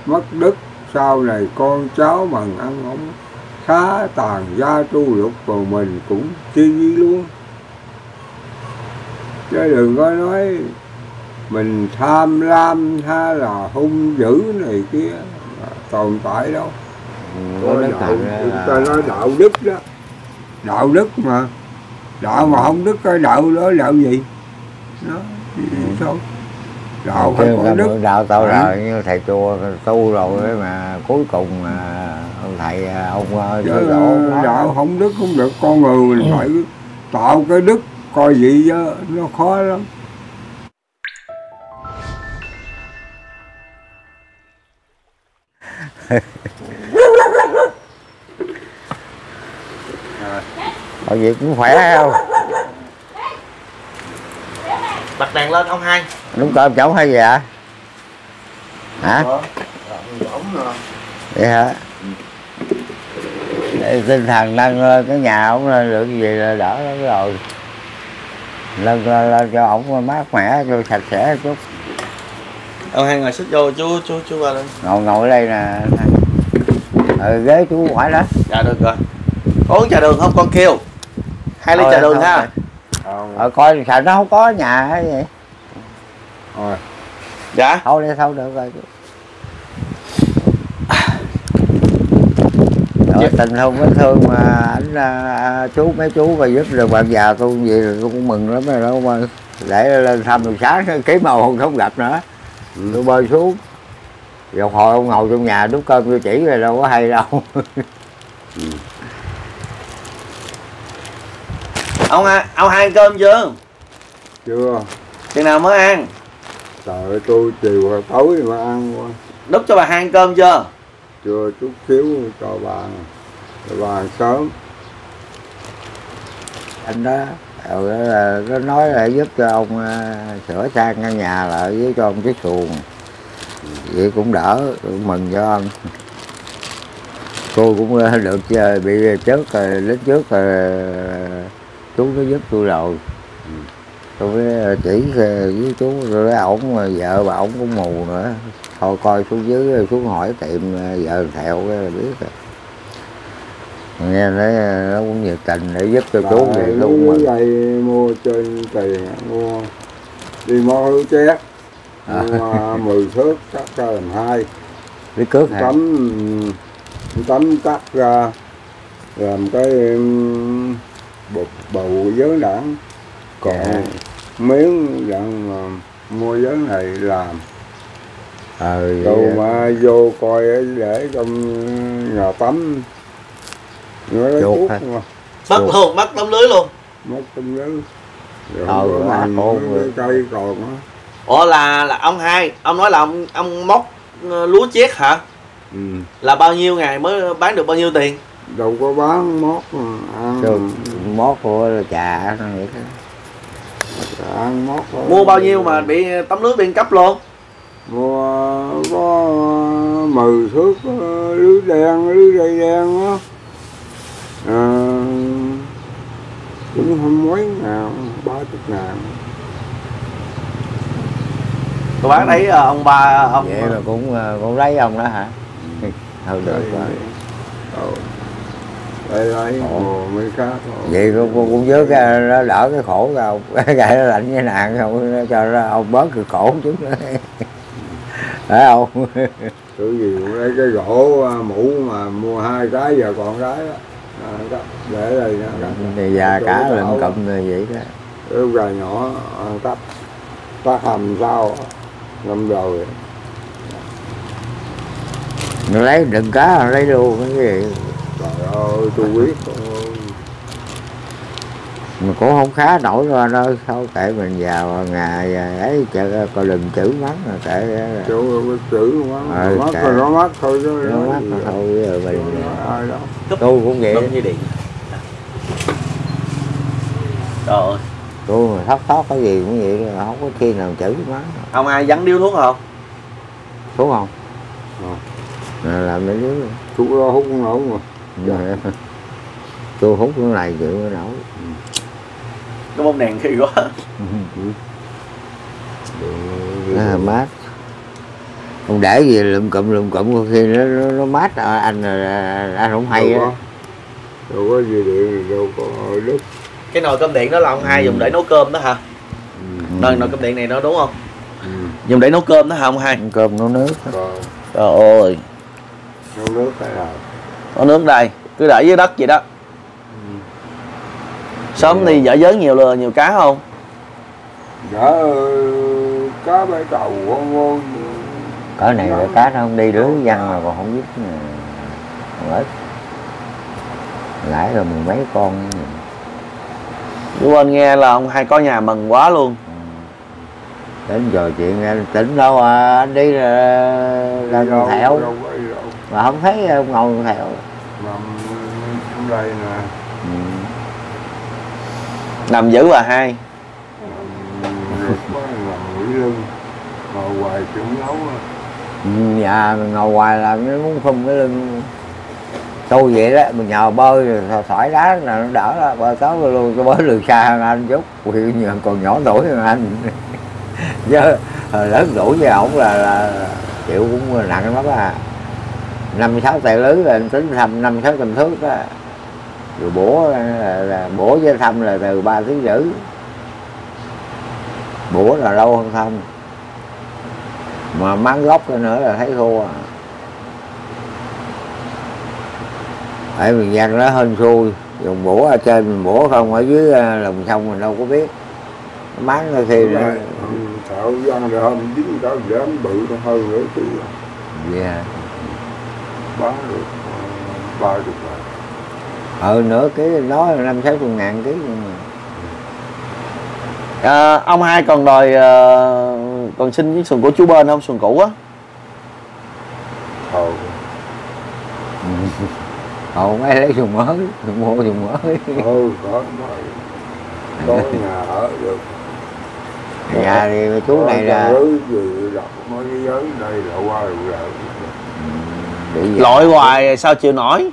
mất đức, sau này con cháu bằng ăn không khá, tàn gia tru lục vào mình cũng chi luôn. Chứ đừng có nói mình tham lam hay là hung dữ này kia tồn tại đâu. Ta nói đạo đức đó, đạo đức mà, đạo mà không đức cái đạo đó đạo gì đó sao đạo phải có đức. Đạo tao rồi như thầy chùa tu rồi mà cuối cùng ông thầy ông đạo không đức không được. Con người mình phải tạo cái đức coi gì chứ nó khó lắm. Mọi việc cũng khỏe không? Bật đèn lên ông hai. Đúng cơm chổng hay gì ạ? Hả? Vậy hả? Để tinh thần nâng lên cái nhà ổng lên được gì là đỡ lắm rồi. Nâng lên cho ổng mát mẻ, cho sạch sẽ chút. Ông hai ngồi xích vô chú qua đây. Ngồi ở đây nè. Ghế chú hỏi đó. Dạ được rồi. Uống trà đường không con kêu? 2 ly trà đường ha. Coi sao nó không có nhà hay vậy. Rồi. Dạ. Thôi đi thôi được rồi. Rồi tình thương vết thương mà ảnh chú mấy chú và giúp được bạn già tôi gì rồi tôi cũng mừng lắm rồi đó mà. Để lên thăm buổi sáng kiếm màu không gặp nữa. Tôi bơi xuống. Rồi hồi ông ngồi trong nhà đút cơm vô chỉ rồi đâu có hay đâu. Ông hai ăn cơm chưa? Chưa. Chừng nào mới ăn? Trời ơi tôi chiều tối mà ăn quá. Đút cho bà hai ăn cơm chưa? Chưa, chút xíu cho bà ăn sớm. Anh đó là nó nói là giúp cho ông sửa sang căn nhà lại với cho ông chiếc xuồng. Vậy cũng đỡ, cũng mừng cho anh. Tôi cũng được bị trước rồi, đến trước rồi chú nó giúp tôi rồi. Tôi mới chỉ với chú rồi ổng vợ bà ổng cũng mù nữa. Thôi coi xuống dưới xuống hỏi tiệm vợ thẹo cái là biết rồi. Nghe nói nó cũng nhiệt tình để giúp cho chú vậy luôn mà. Đây mua trên tiền mua đi mua chét. Mua 10 thước cắt ra làm 2. Đi cước hả? Tấm cắt ra làm cái bầu giới đảng. Còn miếng dạng mà mua giới này làm. Đâu mà vô coi để trong nhà tắm. Chuột hả? Mất luôn, mất tấm lưới luôn. Mất tấm lưới. Rồi cây còn đó. Ủa là ông hai, ông nói là ông móc lúa chét hả? Là bao nhiêu ngày mới bán được bao nhiêu tiền? Đâu có bán mót mà ăn. Mót của là trà nó vậy đó. Ăn mót thôi. Mua bao nhiêu mà bị tấm lưới bị cắp luôn? Mua có 10 thước lưới dây đen á. Cũng không mấy ngàn, 30 ngàn. Tôi bán đấy ông ba ông. Vậy mà cũng lấy ông đó hả? Thôi được rồi. Đây mấy cá. Vậy cũng nhớ cái nó đỡ cái khổ ra ông. Cái nó lạnh cái nạn không cho nó ông bớt cái khổ chút nữa. Phải không? Thứ gì cũng lấy cái gỗ mũ mà mua 2 cái giờ còn cái đó. Để đây nè. Thì già cá lụm cụm như vậy đó. Cái gà nhỏ cắt. Cắt hầm sao ngâm rồi. Nó lấy đựng cá lấy luôn cái gì. Trời ơi tôi biết. Mà cũng không khá nổi ra đâu. Sao kệ mình vào ngày ấy coi đừng chữ mắng rồi kệ. Chữ mắng rồi nó mắc thôi chứ. Nó mắc thôi rồi mình. Tôi cũng vậy. Như điện. Trời ơi. Tôi mà thót cái gì cũng vậy, không có khi nào chữ mắng. Ông ai vắng điếu thuốc không? Thuốc không? Làm mấy đứa. Thuốc đó hút không nổi mà. Tôi hút cái này chịu nó nổi. Cái bông đèn khi quá. Mát. Không để gì lụm cụm có khi nó mát anh không hay á. Đâu có gì điện, đâu có đứt. Cái nồi cơm điện đó là ông hai dùng để nấu cơm đó hả? Nồi cơm điện này nó đúng không? Dùng để nấu cơm đó hả ông hai? Nấu cơm nấu nước. Trời ơi. Nấu nước phải nào? Có nước đây, cứ để dưới đất vậy đó. Sớm đi dở dớn nhiều cá không? Dạ cá bãi cầu ngon. Cỡ này để cá nó không đi lưới văng mà còn không biết còn ít. Lãi rồi mười mấy con. Quên nghe là ông hai có nhà mừng quá luôn. Đến trò chuyện nghe tỉnh đâu à, anh đi là thẹo mà không thấy ông ngồi thẹo. Nằm đây nè. Nằm dữ bà hai. Nằm mũi lưng ngồi hoài chừng nấu. Dạ ngồi hoài là nó muốn phun cái lưng. Tôi vậy đó, mình nhờ bơi rồi thoải đá là nó đỡ đó, bơi tới luôn, cái bơi đường xa hơn anh chút, còn nhỏ tuổi hơn anh. Chứ lớn tuổi với ổng là chịu cũng nặng lắm à. 5-6 tay lưới là anh tính thăm 5-6 tầm thước đó. Rồi bổ với thăm là từ 3,5 kg. Bổ là lâu hơn thăm. Mà máng gốc nữa là thấy thua à. Ở miền Giang nó hên xui, dùng bổ ở trên mình bổ không, ở dưới lòng sông mình đâu có biết. Máng đôi khi là thợ dân rồi hôm dính cả dám bự nó hơn nữa chứ. Dạ. Bán được 30 ngàn. Nữa cái nói 5-60 ngàn ký. Ông hai còn đòi còn xin chiếc xuồng của chú bên không, xuồng cũ á? Mấy lấy xuồng mới, mua xuồng mới. Có nhà ở được. Nhà thì chú này là mấy cái giới đây là qua lội hoài sao chịu nổi.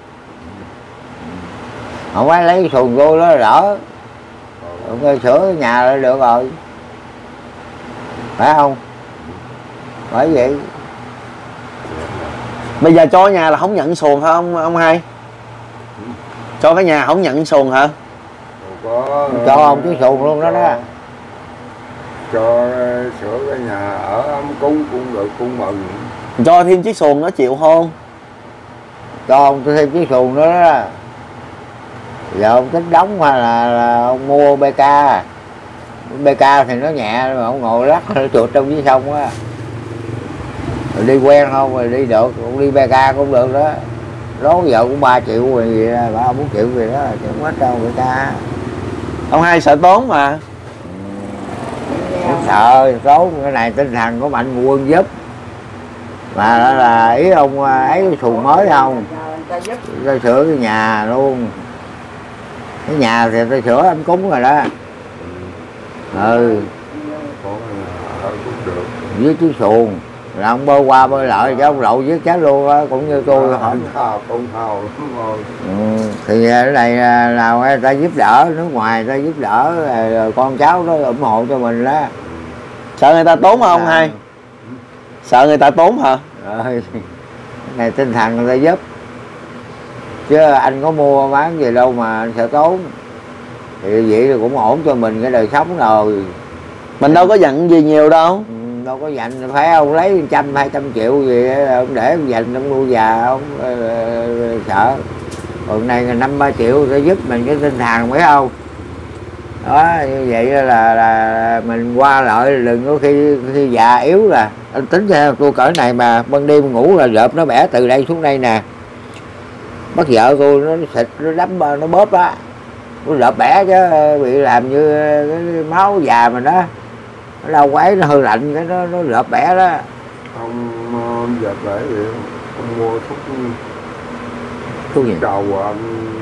Không phải lấy xuồng vô đó đỡ. Ông sửa nhà là được rồi. Phải không? Phải vậy. Bây giờ cho nhà là không nhận xuồng hả ông hai? Cho cái nhà không nhận xuồng hả? Cho ông cái xuồng luôn đó đó. Cho sửa cái nhà ở ấm cúng cũng được, cũng mừng. Cho thêm chiếc xuồng nó chịu không? Cho ông thêm chiếc xuồng nữa đó. Giờ ông tính đóng hay là ông mua BK? BK thì nó nhẹ mà ông ngồi lắc nó trượt trong dưới sông á. Rồi đi quen không rồi đi được, ông đi BK cũng được đó. Đó giờ cũng 3 triệu rồi gì đó, 3-4 triệu gì đó, chứ không hết đâu BK. Ông hai sợ tốn mà. Không sợ tốn, cái này tinh thần của mạnh quân giúp. Mà đó là ý ông ấy cái xuồng mới không? Tôi sửa cái nhà luôn. Cái nhà thì tôi sửa ấm cúng rồi đó. Với chiếc xuồng là ông bơi qua bơi lại cho ông lậu giết chết luôn á, cũng như tôi hỏi. Thì cái này là người ta giúp đỡ, nước ngoài người ta giúp đỡ, rồi con cháu nó ủng hộ cho mình đó. Sợ người ta tốn không hai? Sợ người ta tốn hả? Rồi này tinh thần người ta giúp, chứ anh có mua bán gì đâu mà anh sợ tốn. Thì vậy thì cũng ổn cho mình cái đời sống rồi. Mình đâu có dặn gì nhiều đâu. Đâu có dành, phải ông lấy 100-200 triệu gì ông để ông dành ông nuôi già ông sợ. Còn này là 5-3 triệu sẽ giúp mình cái tinh thần phải không? Đó, như vậy là mình qua lại, đừng có khi già yếu là anh tính ra tôi cỡ này mà ban đêm ngủ là rợp nó bẻ từ đây xuống đây nè. Bắt vợ tôi nó xịt nó đấm nó bóp đó, nó rợp bẻ chứ bị làm như cái máu già mình đó. Nó đau quái nó hơi lạnh cái nó rợp bẻ đó. Ông dẹp bẻ vậy ông mua thuốc gì? đầu anh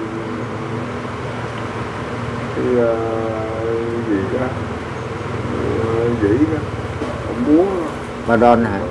cái gì đó dĩ đó ông muốn Bà đôn hả?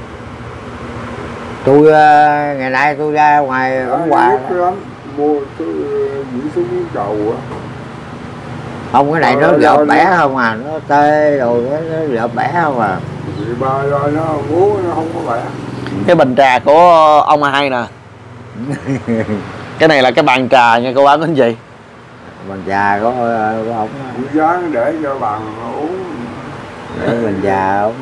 Tôi ngày nay tôi ra ngoài ở quà mua dĩ xuống đầu á. Không, cái này nó rợp bẻ không à, nó tê rồi nó rợp bẻ không à. Thì ba rồi nó uống nó không có khỏe. Cái bình trà của ông hai nè. Cái này là cái bàn trà nha cô bác anh chị. Bàn trà của ông Dán để cho bằng uống. để bàn trà ông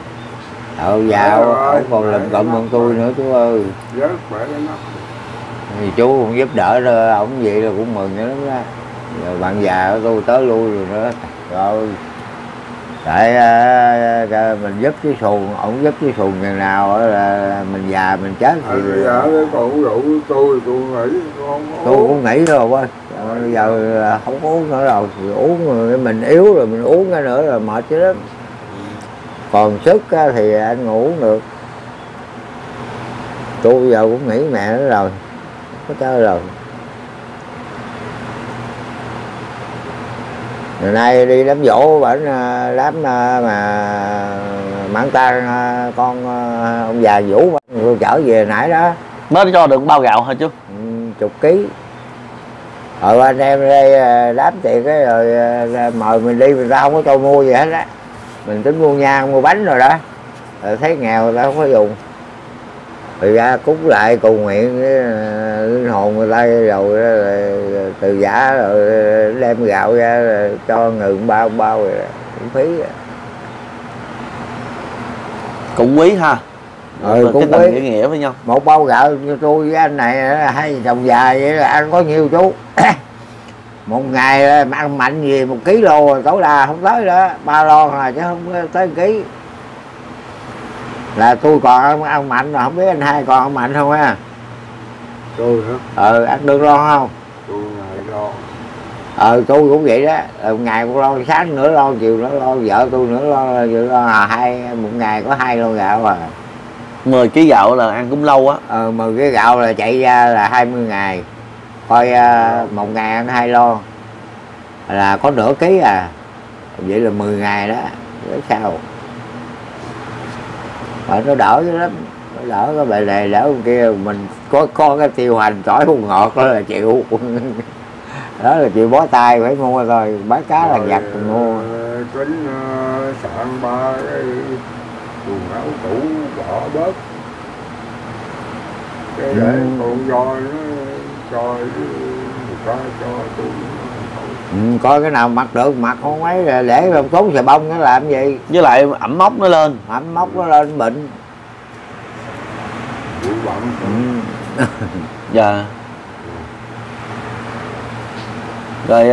ông còn lụm cộng hơn tôi nữa chú ơi. Rất khỏe lắm đó. Thì chú cũng giúp đỡ rồi ông vậy là cũng mừng lắm đó. Giờ bạn già của tôi tới lui rồi nữa rồi. Tại mình giúp cái xuồng, ông giúp cái xuồng ngày nào là mình già mình chết thì Giờ cái còn rượu tôi nghĩ tôi cũng nghĩ rồi quá. Bây giờ không có uống nữa rồi, thì uống rồi mình yếu rồi mình uống cái nữa là mệt chứ lắm. Còn sức thì anh ngủ được. Tôi giờ cũng nghĩ mẹ nó rồi, có chơi rồi. Ngày nay đi đám dỗ bển đám mà mãn tang con ông già Vũ tôi chở về nãy đó. Mới cho được bao gạo hả chú? 10 kg. Anh em đây đám tiệc cái rồi mời mình đi, người ta không có cho mua gì hết á. Mình tính mua nhang mua bánh rồi đó. Rồi thấy nghèo người ta không có dùng. Rồi ra cúng lại cầu nguyện với linh hồn người ta rồi từ giả rồi đem gạo ra rồi cho người bao rồi cũng phí. Cũng quý ha. Cũng cái tình nghĩa với nhau. Một bao gạo như tôi với anh này hai chồng già vậy là ăn có nhiêu chú. Một ngày ăn mạnh gì 1 kg rồi tối đa không tới đó, 3 lon rồi chứ không tới 1 kg. Là tôi còn ăn mạnh rồi, không biết anh hai còn ăn mạnh không ha? tôi hả? Ăn được lon không? Tôi ngày lo. Tôi cũng vậy đó, ngày một lon, sáng nửa lon, chiều nửa lon, vợ tôi nửa lon, vừa lon một ngày có 2 lon gạo à. 10 kg gạo là ăn cũng lâu á. 10 cái gạo là chạy ra là 20 ngày. Coi một ngày ăn 2 lon là có nửa ký à. Vậy là 10 ngày đó, để sao? Mà nó đỡ lắm, nó đỡ cái bài này đỡ con kia, mình có cái tiêu hành tỏi không ngọt đó là chịu. Đó là chịu bó tay phải mua thôi, bán cá là giặt mua. Kính soạn 3 cái quần áo cũ bỏ bớt. Cái để con do nó cho cho tôi. Coi cái nào mặc được mặc không mấy rồi để làm tốn xà bông nó làm gì. Với lại ẩm mốc nó lên. Ẩm mốc nó lên bệnh. Dạ. Rồi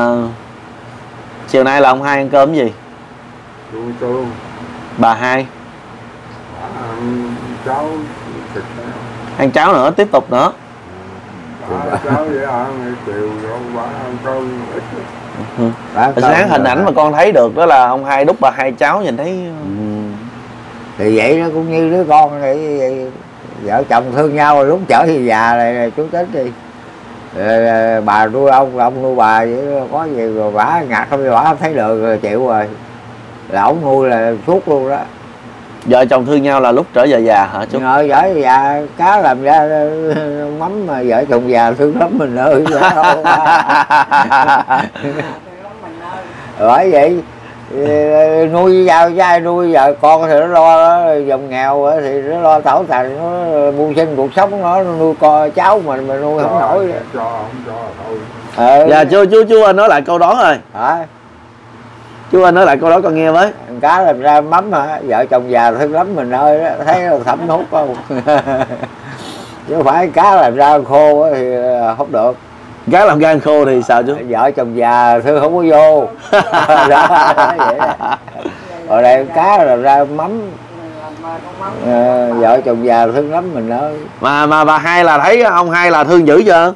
chiều nay là ông hai ăn cơm gì? Tôi Bà hai ăn cháo thịt. Ăn cháo nữa, tiếp tục nữa. Cháo vậy ăn chiều rồi bà ăn cơm ít. Sáng hình ảnh mà con thấy được đó là ông hai đút bà hai cháo, nhìn thấy thì vậy nó cũng như đứa con vậy. Vợ chồng thương nhau rồi lúc trở thì già này chú tính đi. Bà nuôi ông nuôi bà vậy, có gì rồi bả ngặt không, bả không thấy được rồi chịu rồi, là ổng nuôi là suốt luôn đó. Vợ chồng thương nhau là lúc trở về già hả chú? Vợ già cá làm ra mắm mà vợ chồng già thương lắm mình ơi. Bởi vậy nuôi giao trai nuôi vợ con thì nó lo đó, dòng nghèo thì nó lo tảo tành, nó mưu sinh cuộc sống, nó nuôi con cháu mình mà nuôi không nổi. Không cho thôi. Dạ chú anh nói lại câu đó rồi. Hả? Chú anh nói lại câu đó con nghe với. Cá làm ra mắm hả? Vợ chồng già thương lắm mình ơi đó, thấy nó thấm hút không? Chứ phải cá làm ra khô thì không được. Cá làm gan khô thì sao chú? Vợ chồng già thương không có vô. Đó, vậy đó. Ở đây cá làm ra mắm. Vợ chồng già thương lắm mình ơi. Mà bà hai là thấy ông hai là thương dữ chưa?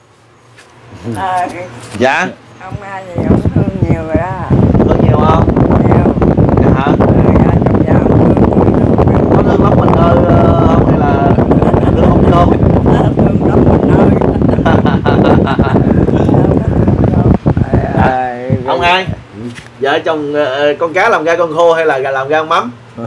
Dạ. Ông hai thì ông thương nhiều rồi đó. Thương nhiều không? Nhiều. Dạ hả? Chồng già ông thương. Có thương lắm mình ơi không, hay là thương không vô? Thương lắm mình ơi. Ông hai, vợ chồng con cá làm ra con khô hay là làm ra con mắm?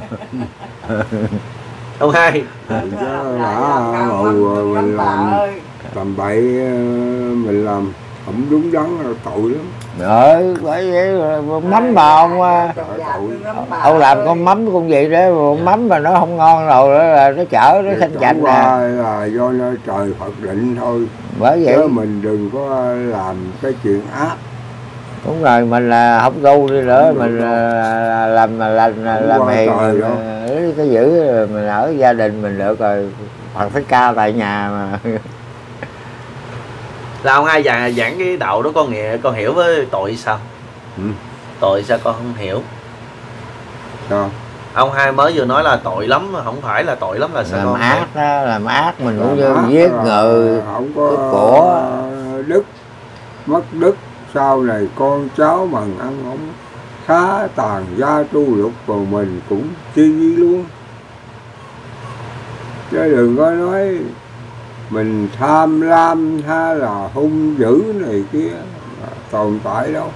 Ông hai. Mình làm tầm bậy mình làm không đúng đắn là tội lắm. Bởi vậy mắm mà ông làm con mắm con gì đó, mắm mà nó không ngon rồi đó là nó chở nó xanh chạnh nè. Là do nó trời Phật định thôi. Bởi vậy chứ mình đừng có làm cái chuyện ác. Đúng rồi, mình là không tu đi nữa, mình làm hiền, cái giữ mình ở gia đình mình được rồi, Phật thích ca tại nhà mà. Là ông hai giảng cái đạo đó con hiểu với tội sao? Tội sao con không hiểu? Sao? Ông hai mới vừa nói là tội lắm, mà không phải là tội lắm là sao? Làm con ác đó, làm ác mình cũng như ác giết người, không có của đức, mất đức, sau này con cháu bằng ăn không khá tàn gia tru lục, còn mình cũng chi luôn. Chứ đừng có nói mình tham lam hay là hung dữ này kia tồn tại đâu.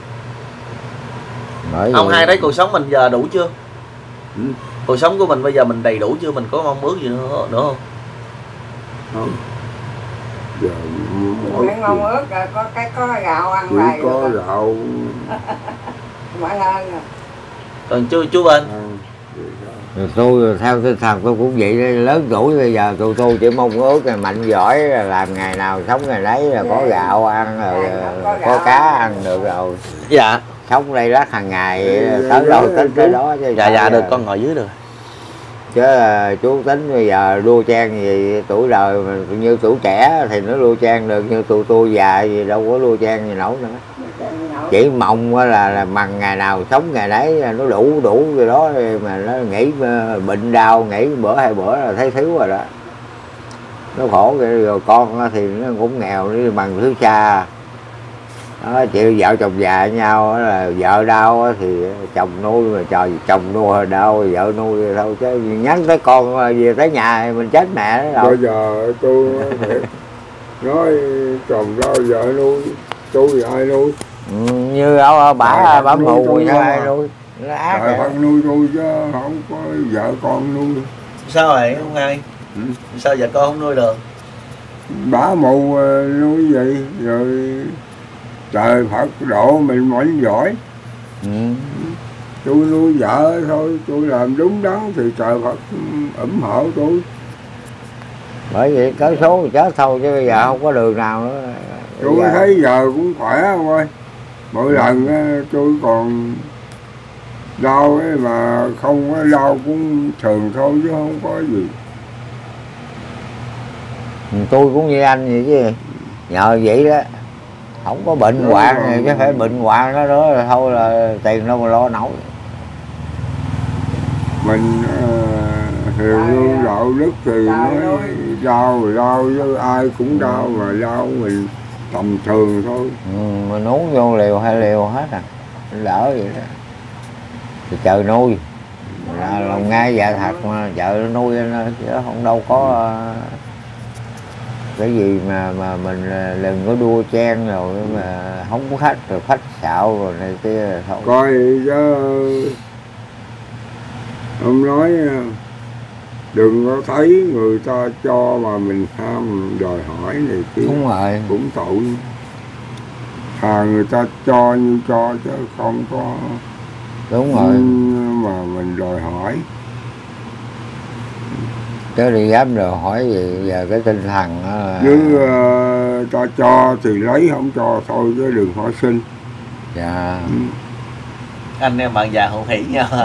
Ông hai thấy cuộc sống mình giờ đủ chưa? Cuộc sống của mình bây giờ mình đầy đủ chưa? Mình có mong ước gì nữa không? Không. Giờ Mình mong ước là có gạo ăn chỉ lại có gạo. Mãi hơn rồi. Còn chú bên tôi theo tinh thần tôi cũng vậy đó, lớn tuổi bây giờ tôi chỉ mong ước là mạnh giỏi, là làm ngày nào sống ngày đấy, là có gạo ăn rồi, có cá ăn được rồi. Dạ. Sống đây lát hàng ngày tới đâu tính tới đó chứ. Dạ được, con ngồi dưới được. Chứ chú tính bây giờ đua chen gì tuổi đời mà như tuổi trẻ thì nó đua chen được, như tôi già gì đâu có đua chen gì nổi nữa. Chỉ mong là bằng ngày nào sống ngày đấy, nó đủ rồi đó, mà nó nghĩ bệnh đau nghỉ bữa hai bữa là thấy thiếu rồi đó. Nó khổ rồi, con thì nó cũng nghèo, nó bằng thứ xa đó, chị vợ chồng già nhau là vợ đau thì chồng nuôi, mà trời chồng nuôi đau vợ nuôi thôi, chứ nhắn tới con về tới nhà mình chết mẹ đó. Bây giờ tôi nói chồng đau vợ nuôi, tôi thì ai nuôi? Như bà mù thì ai nuôi? Nó ác. Trời Phật nuôi tôi chứ không có vợ con nuôi. Sao vậy ông hai? Sao vợ con không nuôi được? Bà mù nuôi vậy rồi trời Phật độ mình mạnh giỏi. Tôi nuôi vợ thôi, tôi làm đúng đắn thì trời Phật ủng hộ tôi. Bởi vậy tới số thì chết thôi, chứ bây giờ không có đường nào nữa. Tôi thấy giờ cũng khỏe không ơi. Mỗi lần tôi còn đau ấy mà không có đau cũng thường thôi chứ không có gì. Tôi cũng như anh vậy chứ, nhờ vậy đó, không có bệnh hoạn này, chứ phải bệnh hoạn đó nữa là thôi là tiền đâu mà lo nổi. Mình hiền đạo đức thì nói đau chứ ai cũng đau, mà đau mình tầm thường thôi. Mình uống vô liều hai liều hết à, lỡ vậy đó thì chờ nuôi, là lòng ngay dạ thật mà vợ nuôi chứ không đâu có cái gì mà mình đừng có đua chen rồi mà không có khách rồi khách xạo rồi này kia thôi. Coi chứ ông nói đừng có thấy người ta cho mà mình ham đòi hỏi này kia. Đúng rồi. Cũng tội. Thà người ta cho như cho chứ không có. Đúng rồi. Mà mình đòi hỏi. Chứ đi dám đòi hỏi gì giờ cái tinh thần đó là... Chứ ta cho thì lấy, không cho thôi chứ đừng hỏi xin. Dạ. Anh em bạn già hữu hỉ nhau.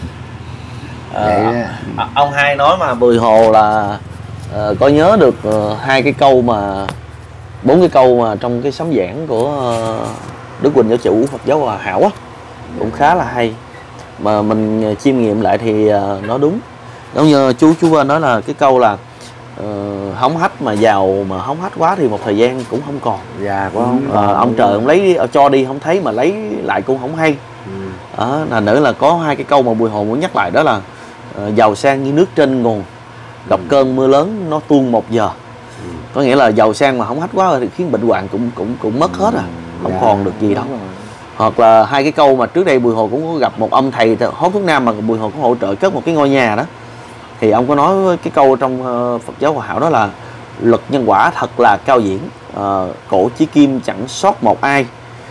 Vậy ông hai nói mà Bùi Hồ là có nhớ được hai cái câu mà 4 cái câu mà trong cái sấm giảng của Đức Quỳnh Giáo Chủ Phật giáo Hòa Hảo á, cũng khá là hay, mà mình chiêm nghiệm lại thì nó đúng. Giống như chú Vên nói là cái câu là hóng hách mà giàu mà hóng hách quá thì một thời gian cũng không còn. Dạ, không ông trời ông lấy cho đi không thấy mà lấy lại cũng không hay. Là nữa là có hai cái câu mà Bùi Hồ muốn nhắc lại, đó là giàu sang như nước trên nguồn, gặp cơn mưa lớn nó tuôn một giờ. Có nghĩa là giàu sang mà không hách quá thì khiến bệnh hoạn cũng mất hết à, không còn được gì đâu. Hoặc là hai cái câu mà trước đây Bùi Hồ cũng có gặp một ông thầy hốt thuốc nam mà Bùi Hồ có hỗ trợ cất một cái ngôi nhà đó, thì ông có nói cái câu trong Phật giáo Hòa Hảo đó là luật nhân quả thật là cao diễn, cổ chí kim chẳng sót một ai.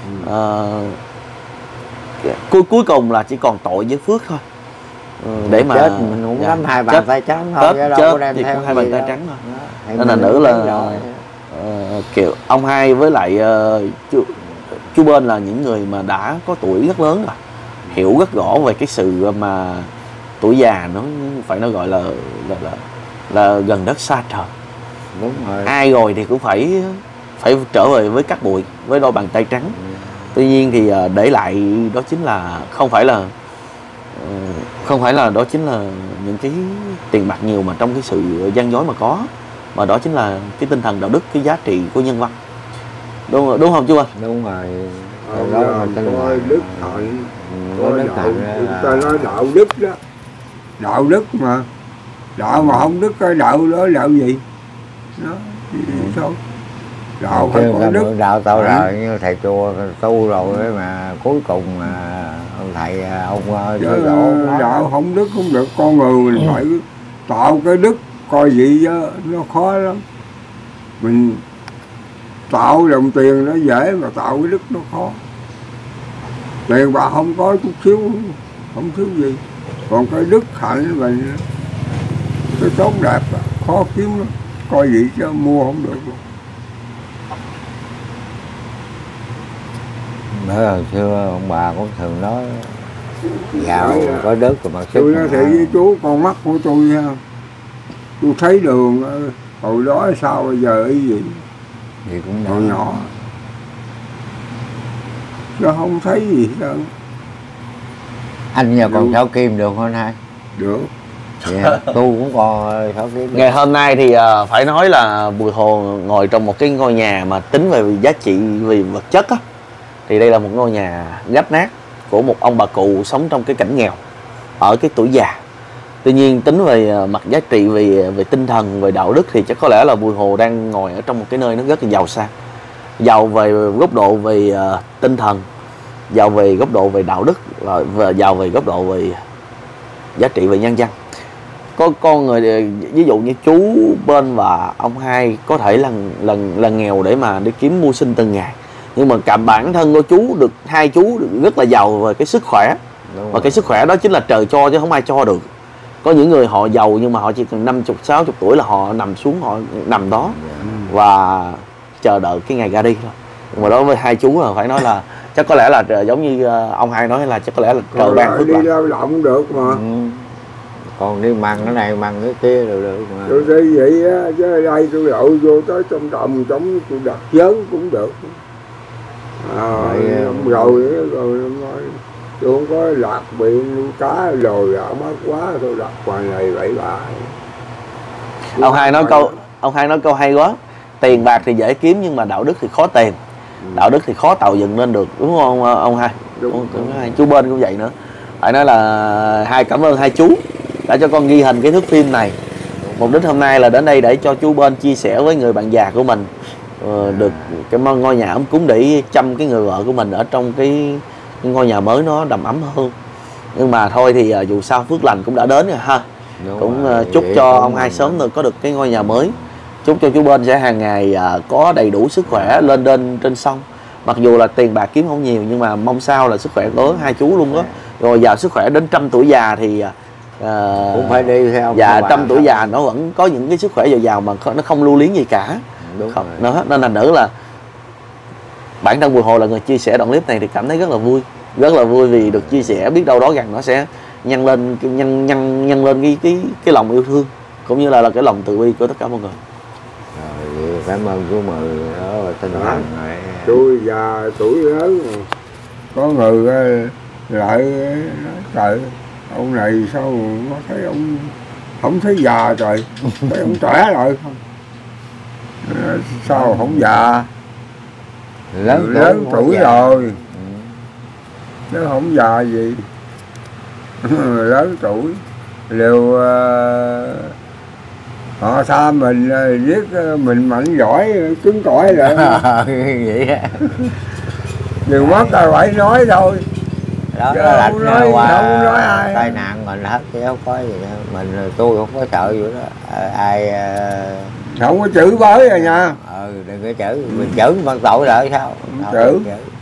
Cuối cùng là chỉ còn tội với phước thôi. Để mà chết mình cũng nắm hai bàn tay trắng thôi, chết, đâu có đem thì theo có hai bàn tay trắng thôi. Nên là mình nữ là rồi. kiểu ông hai với lại chú Bên là những người mà đã có tuổi rất lớn rồi, hiểu rất rõ về cái sự mà tuổi già nó phải nó gọi là gần đất xa trời. Đúng rồi. Ai rồi thì cũng phải trở về với cát bụi, với đôi bàn tay trắng. Tuy nhiên thì để lại đó chính là không phải là đó chính là những cái tiền bạc nhiều mà trong cái sự gian dối mà có, mà đó chính là cái tinh thần đạo đức, cái giá trị của nhân văn. Đúng không chú Anh? Đúng rồi. Đó là có đức hạnh, có đạo, ta nói đạo đức đó, đạo đức mà, đạo mà không đức cái đạo đó đạo gì? Nó sao? Đạo phải có đức. Đạo tạo rồi như thầy chùa tu rồi mà cuối cùng mà ông thầy ông sư đổ đạo không đức không được. Con người mình phải tạo cái đức, coi gì đó, nó khó lắm. Mình tạo đồng tiền nó dễ mà tạo cái đức nó khó. Tiền bạc không có chút xíu, không thiếu gì. Còn cái đức hạnh mình, cái tốt đẹp khó kiếm lắm. Coi gì chứ mua không được luôn. Mới hồi xưa ông bà cũng thường nói giàu có đức rồi mà tôi nói thiệt với chú, con mắt của tôi nha, tôi thấy đường hồi đó sao bây giờ cái gì thì cũng còn nhỏ chứ không thấy gì hết. Anh giờ còn Sáu Kim được không hai? Được. Yeah, tôi cũng còn Sáu Kim. Ngày hôm nay thì phải nói là Bùi Hồ ngồi trong một cái ngôi nhà mà tính về giá trị về vật chất á, thì đây là một ngôi nhà rách nát của một ông bà cụ sống trong cái cảnh nghèo ở cái tuổi già. Tuy nhiên tính về mặt giá trị về tinh thần, về đạo đức thì chắc có lẽ là Bùi Hồ đang ngồi ở trong một cái nơi nó rất là giàu sang, giàu về góc độ về tinh thần, giàu về góc độ về đạo đức và giàu về góc độ về giá trị về nhân văn. Có con người ví dụ như chú Bên và ông hai có thể là nghèo để mà đi kiếm mưu sinh từng ngày, nhưng mà cả bản thân của chú được, hai chú được rất là giàu về cái sức khỏe. Và cái sức khỏe đó chính là trời cho chứ không ai cho được. Có những người họ giàu nhưng mà họ chỉ cần 50, 60 tuổi là họ nằm xuống, họ nằm đó và chờ đợi cái ngày ra đi thôi. Nhưng mà đối với hai chú là phải nói là chắc có lẽ là giống như ông hai nói là chắc có lẽ là trời ban phước lành. Đi lao động được mà. Còn đi măng cái này măng cái kia đều được mà. Tôi thấy vậy á, chứ đây tôi đậu vô tới trong trồng tôi đặt vớn cũng được. Rồi nói tôi không có lạc biển nuôi cá rồi mất quá, tôi đặt ngoài này vậy bà. Ông hai nói câu hay quá. Tiền bạc thì dễ kiếm nhưng mà đạo đức thì khó tìm. Đạo đức thì khó tạo dựng lên được, đúng không ông hai? Đúng. Chú Bên cũng vậy nữa. Phải nói là hai cảm ơn hai chú đã cho con ghi hình cái thước phim này. Mục đích hôm nay là đến đây để cho chú Bên chia sẻ với người bạn già của mình được cái ngôi nhà ấm cúng để chăm cái người vợ của mình ở trong cái ngôi nhà mới nó đầm ấm hơn. Nhưng mà thôi thì dù sao phước lành cũng đã đến rồi ha. Cũng chúc cho ông hai sớm được có được cái ngôi nhà mới. Chúc cho chú Bên sẽ hàng ngày có đầy đủ sức khỏe lên đên trên sông. Mặc dù là tiền bạc kiếm không nhiều nhưng mà mong sao là sức khỏe của hai chú luôn đó. Rồi vào sức khỏe đến 100 tuổi già thì cũng phải đi theo. Dạ 100 tuổi già nó vẫn có những cái sức khỏe dồi dào mà nó không lưu luyến gì cả. Đúng không, nó nên thành nữ là bản thân Bùi Hồ là người chia sẻ đoạn clip này thì cảm thấy rất là vui vì được chia sẻ, biết đâu đó rằng nó sẽ nhân lên cái lòng yêu thương cũng như là cái lòng từ bi của tất cả mọi người. Rồi, cảm ơn chú Mười đó tinh thần này. Tôi già tuổi lớn rồi. Có người lại nói trời ông này sao nó thấy ông không thấy già trời, thấy ông trẻ lại không? Sao không già? Lớn tuổi rồi. Nó không già gì. Lớn tuổi liều họ xa mình giết mình mạnh giỏi cứng cỏi rồi. Vậy á. Đừng mất phải nói thôi. Đó chứ là không nói, qua không nói ai. tai nạn mình hết chứ không có gì đâu. Tôi không có sợ gì đó. Ai không có chửi bới rồi nha. đừng có chữ, mình chữ bằng tội rồi sao? Chữ.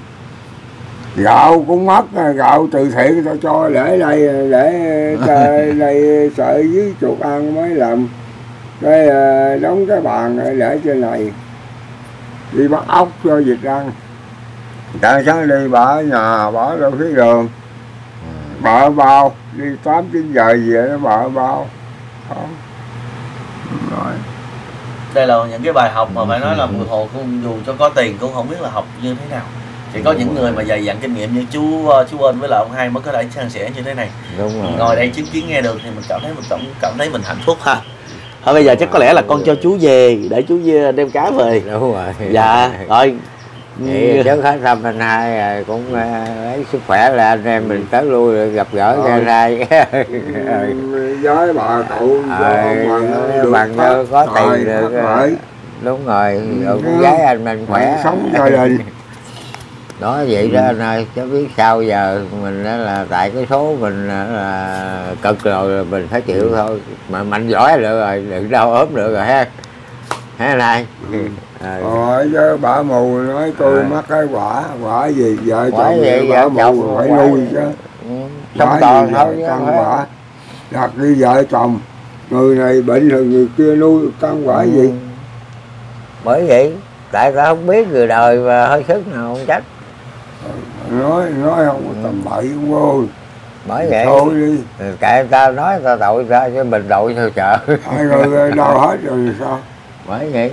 Gạo cũng mất, gạo từ thiện người ta cho để đây, để đây sợi với chuột ăn mới làm cái đóng cái bàn để trên này, đi bắt ốc cho vịt ăn. Tại sáng đi bỏ nhà, bỏ đâu phía đường, bỏ bao, đi 8-9 giờ về nó bỏ bao. Không. Rồi. Đây là những cái bài học mà phải nói là Bùi Hồ cũng dù cho có tiền cũng không biết là học như thế nào. Chỉ có những người mà dày dặn kinh nghiệm như chú Ân với là ông Hai mới có thể san sẻ như thế này. Đúng rồi. Ngồi đây chứng kiến nghe được thì mình cảm thấy mình hạnh phúc ha. Thôi bây giờ chắc có lẽ là con cho chú về để chú đem cá về. Đúng rồi. Dạ rồi. Thì trước hết thăm anh Hai rồi cũng lấy sức khỏe là anh em mình tới lui rồi gặp gỡ anh Hai. Với bà cậu bằng có tiền được. Đúng rồi, rồi con gái anh mình khỏe. Sống gia đình. Đó vậy đó anh ơi, chứ biết sao giờ mình là tại cái số mình là cực rồi mình phải chịu thôi. Mà mạnh giỏi được rồi, đừng đau ốm được rồi ha. Hả anh Hai? Chứ bà mù nói tôi mắc cái quả gì vợ chồng vậy, bà mù phải nuôi chứ. Sống toàn thôi chứ. Căn quả đặt đi vợ chồng, người này bệnh rồi người kia nuôi căn quả gì. Bởi vậy tại ta không biết người đời và hơi sức nào không trách. Nói không có tầm bậy không ơi. Bởi vậy thôi đi, kệ ta nói ta tội ra chứ mình tội sao chờ. hai người đau hết rồi thì sao. Bởi vậy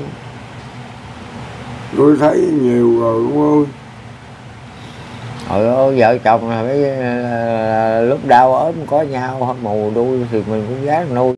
Tôi thấy nhiều rồi không ơi. Vợ chồng là lúc đau ốm có nhau, mù đuôi thì mình cũng gắng nuôi.